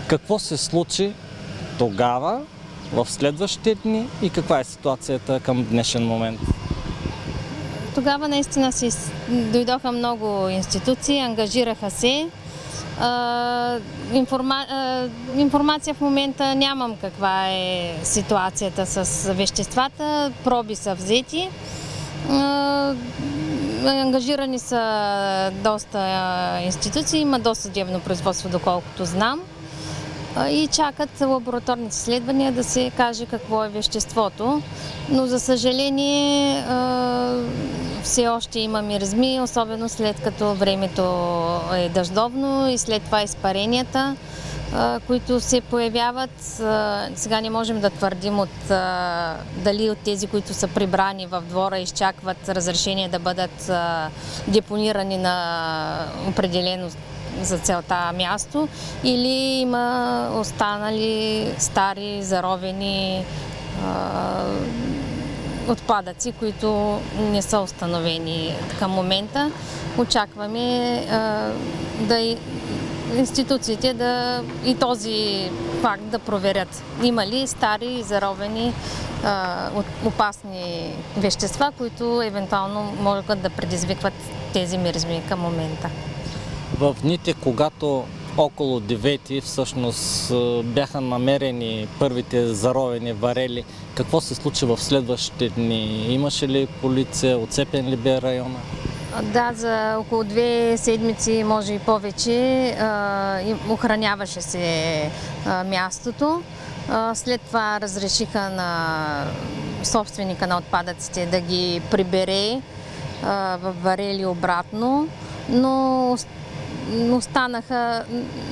Какво се случи тогава, в следващите дни и каква е ситуацията към днешен момент? Тогава наистина дойдоха много институции, ангажираха се. Информация в момента нямам каква е ситуацията с веществата, проби са взети. Ангажирани са доста институции, има досъдебно производство, доколкото знам. И чакат лабораторните изследвания да се каже какво е веществото. Но за съжаление все още има миризми, особено след като времето е дъждовно и след това изпаренията, които се появяват. Сега не можем да твърдим дали от тези, които са прибрани в двора, изчакват разрешение да бъдат депонирани на определено за целта място, или има останали стари, заровени отпадъци, които не са установени към момента. Очакваме институциите и този факт да проверят има ли стари, заровени опасни вещества, които евентуално могат да предизвикват тези миризми към момента. В дните, когато около 9 всъщност бяха намерени първите заровени варели, какво се случи в следващите дни? Имаше ли полиция? Отцепен ли бе района? Да, за около 2 седмици, може и повече, охраняваше се мястото. След това разрешиха на собственика на отпадъците да ги прибере в варели обратно, но останаха,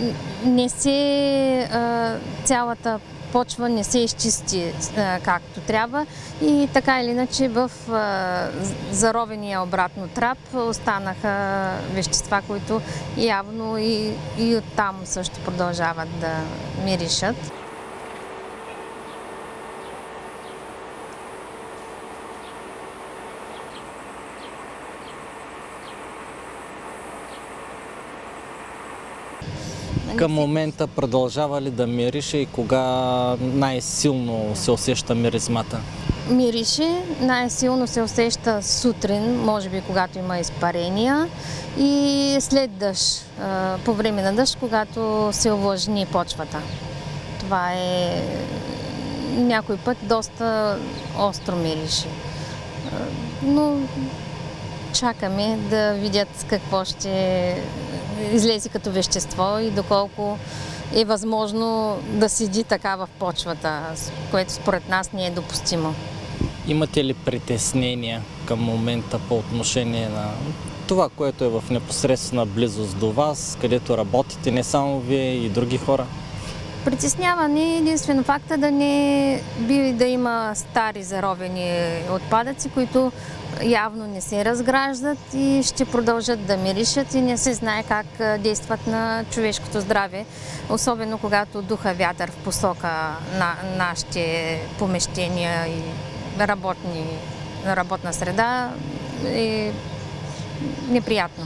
цялата почва не се изчисти както трябва и така или иначе в заровения обратно трап останаха вещества, които явно и оттам също продължават да миришат. Към момента продължава ли да мирише и кога най-силно се усеща миризмата? Мирише, най-силно се усеща сутрин, може би когато има изпарения, и след дъжд, по време на дъжд, когато се увлажни почвата. Това е някой път доста остро мирише. Но чакаме да видят какво ще излезе като вещество и доколко е възможно да седи така в почвата, което според нас не е допустимо. Имате ли притеснения към момента по отношение на това, което е в непосредствена близост до вас, където работите не само вие и други хора? Притеснява ни единствено факта да има стари заровени отпадъци, които явно не се разграждат и ще продължат да миришат и не се знае как действат на човешкото здраве, особено когато духа вятър в посока на нашите помещения и работна среда е неприятно.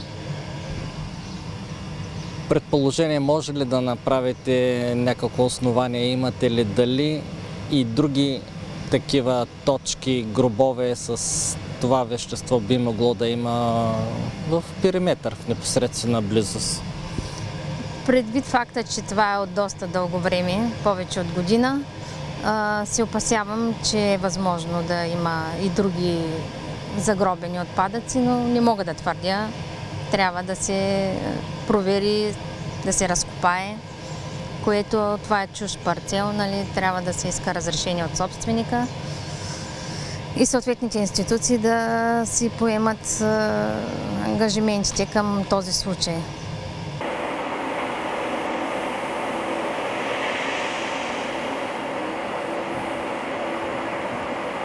Предположение, може ли да направите някакво основание? Имате ли дали и други такива точки, гробове с това вещество би могло да има в периметър, в непосредствена близост? Предвид факта, че това е от доста дълго време, повече от година, се опасявам, че е възможно да има и други загробени отпадъци, но не мога да твърдя. Трябва да се провери, да се разкопае, което това е чужд парцел, трябва да се иска разрешение от собственика и съответните институции да си поемат ангажиментите към този случай.